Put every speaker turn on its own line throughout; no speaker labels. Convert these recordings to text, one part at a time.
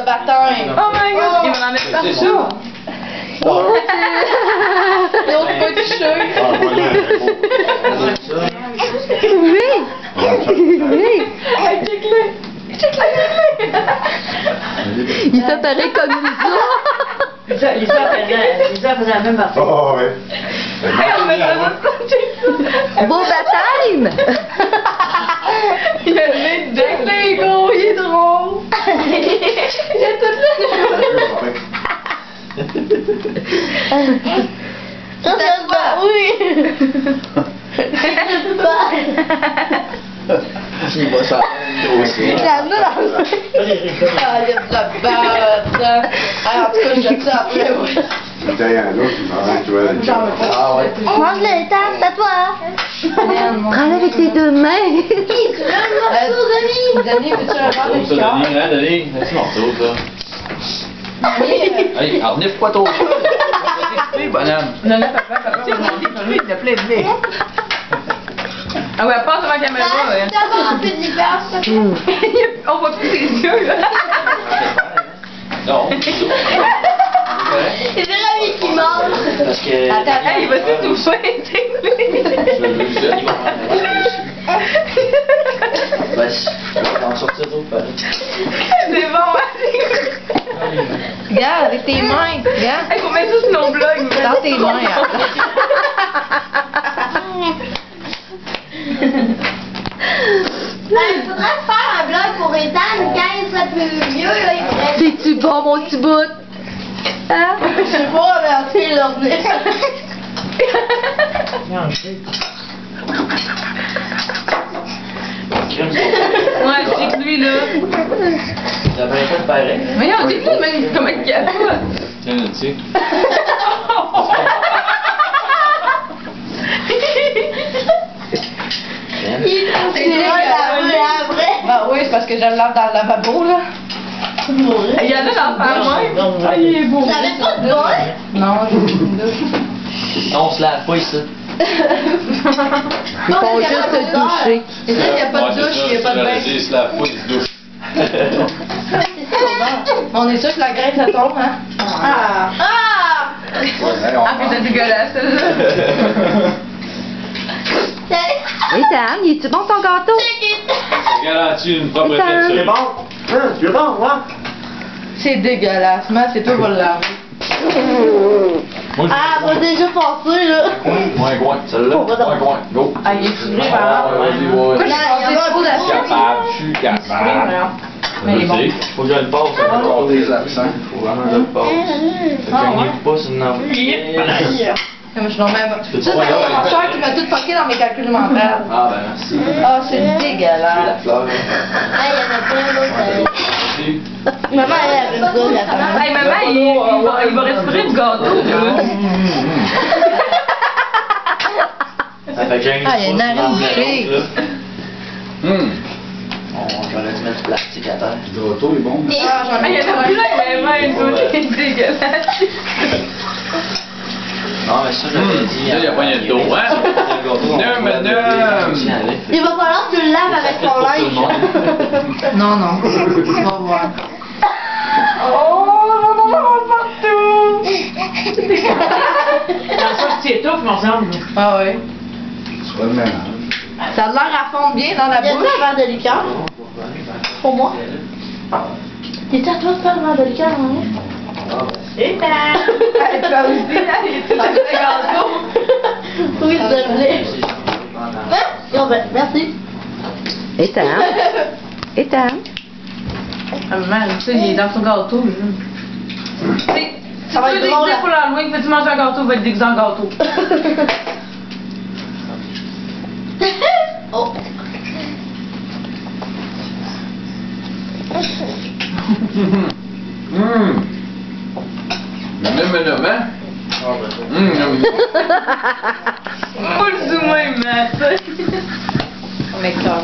baptême.
Oh my god, il m'en met partout.
Et on peut toucher.
Oui! Oui! Il fait pareil comme nous autres.
Lisa faisait la même affaire.
Oh, ouais.
On met ça de côté.
Beau baptême!
Il a le nez dedans. C'est gros, il est drôle. Il a tout
Ça se bat, oui.
Il va ça.
La noix dans le Ah, il y a de la barre. Ah, en tout cas, je jette ça après, oui.
Derrière l'autre, il m'a tu vois. Ah ouais.
Mange-le, tape, à toi.
Prends-le avec tes deux mains.
Denis, veux-tu un verre de
Ça,
liqueur?
Denis, hein, Denis? C'est morceau, ça. Hey, renifle pas trop. T'es bonhomme.
Non, non, papa, il a plein de nez. Ah ouais, passe devant la caméra.
T'as encore un peu de liqueur, ça?
On voit plus ses yeux, là.
Non.
C'est Jérémy qui mange.
Parce que...
Attends,
Hey, il va s'étouffer.
On va en sortir d'autres pareil.
C'est bon, vas-y.
Regarde, avec tes mains. Regarde.
Hey, faut mettre ça sur nos blogs.
Dans tes mains, hein.
Il faudrait faire un blog pour Ethan quand il serait plus vieux, là, il pourrait...
C'est-tu bon, mon petit bout? Hein?
Je sais pas, mais c'est l'ordi.
Ouais, je dis que lui, là.
Ça va être pareil.
Mais on dit que même comment il capote.
Tiens, tu sais.
Bah oui, c'est parce que je le lave dans le lavabo, là.
Il y en a dans le faire même. Ah, il est beau.
T'avais pas de bol?
Non, j'ai une douche.
Non, on se lave pas ici.
Ils font juste se doucher.
Et ça, il n'y a pas de douche, il n'y a pas de bain.
Il se lave pas, il se douche.
On est sûr que la graisse, ça tombe, hein? Ah!
Ah!
Ah, puis c'est dégueulasse, celle-là.
Ethan, il est-tu bon ton gâteau?
Ça garantit une propreté
Ethan.
de
C'est bon? Hein? Tu es bon, ouais?
C'est dégueulasse, mais c'est toi qui vas le laver.
Moi, je
Ah, va déjà passer, là.
Coin, celle-là. Coin, go.
Ah, il est sourire, par exemple.
Vas-y,
Moi,
ouais.
je suis passée trop d'assiette.
Capable, je suis capable.
Mais il est bon.
Faut que je le passe.
Encore des absents.
Faut vraiment le passer. Gagnez pas sur une envie.
Moi, je suis non même.
peux
Ça,
pas
c'est
regarder.
mon soeur qui m'a tout fucké dans mes calculs mentaux.
Ah ben merci.
Ah, c'est
La
dégueulasse.
fleur.
Ah, il y en a plein d'autres.
Maman, elle avait ça, la femme.
Hey, maman, il va respirer du gâteau, là.
Ça fait que j'ai
Ah, il y a une narine bouchée.
On va dû mettre du plastique à terre.
Le gâteau est bon.
Ah, j'en
Il y
ai
en a plein, mais c'est dégueulasse.
Non, mais ça, j'avais dit.
Là, il y a pas de dos, hein?
Il va falloir que tu le laves avec ton linge.
Non, non. On va voir.
Oh, on va partout.
Dans ça, tu étouffes, mon ensemble.
Ah ouais.
Tu vas le ménage.
Ça a l'air à fondre bien dans la
Y a-tu
bouche.
un verre de liqueur? Pour moi? T'es-tu à toi de faire le verre de liqueur, hein?
Et toi aussi, là, il est tout à fait gâteau.
Oui, désolé. Hein? Bon, ben, merci.
Ethan? Ethan?
Ah, maman, tu sais, il est dans son gâteau, là. Tu sais,
Ça va être drôle, là.
pour l'Halloween, peux-tu manger un gâteau, va être déguisé en gâteau.
Oh.
Maman.
Pas le zoomer, mais ça.
On m'éclate.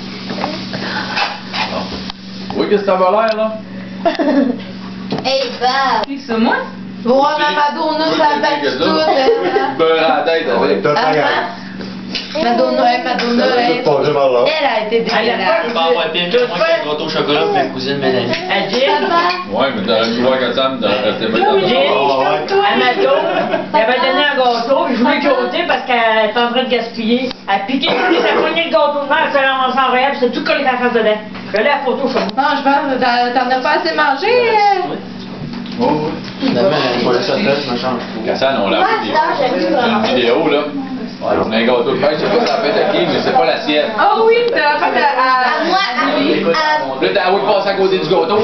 Oui, qu'est-ce que ça va l'air, là?
Hey, Bob.
Qui ça, moi?
Voir ma Madonna, ça va tout.
Beurre à la tête avec.
T'as ta gueule.
Madonna, Madonna,
Tout passé par là.
elle a été dégueulasse.
Pas envoyer une moi qui ai un gâteau au chocolat pour ma cousine Mélanie.
Papa,
Ouais. Ouais, mais t'aurais dû voir que Sam restait bien dans
J'ai, à Mato, elle avait donné un gâteau, je voulais côté parce qu'elle était en train de gaspiller. Elle a piqué, elle a poigné le gâteau de mer, elle s'est ramassée en réel, puis c'est tout collé à la face dedans. Je l'ai la photo, je
Non, je pense, t'en as pas assez mangé.
Finalement, je vais laisser ça faire, je me change.
Cassan, on l'a vu
j'aime
des vidéos, là. On a un gâteau de fête, je sais pas si la fête à qui, mais c'est pas la sienne.
Oh oui, t'as fait à...
Moi,
Là, t'as envie de passer à côté du gâteau.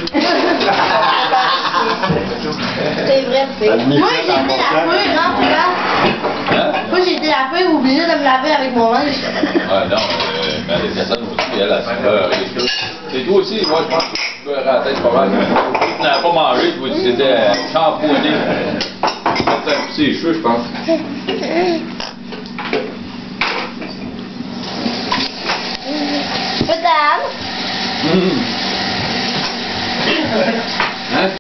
c'est vrai, c'est. Moi, j'ai été la feuille, non, c'est pas.
Hein?
Moi, j'ai été la feuille obligée de me laver avec mon linge.
Ouais, non, mais avec Cassan aussi, elle a peur. Et toi aussi, moi, je pense que tu peux la tête pas mal. Tu n'avais pas mangé, tu vois, c'était shampooiné. C'était un petit cheveux, je pense.
Madame.
Hein?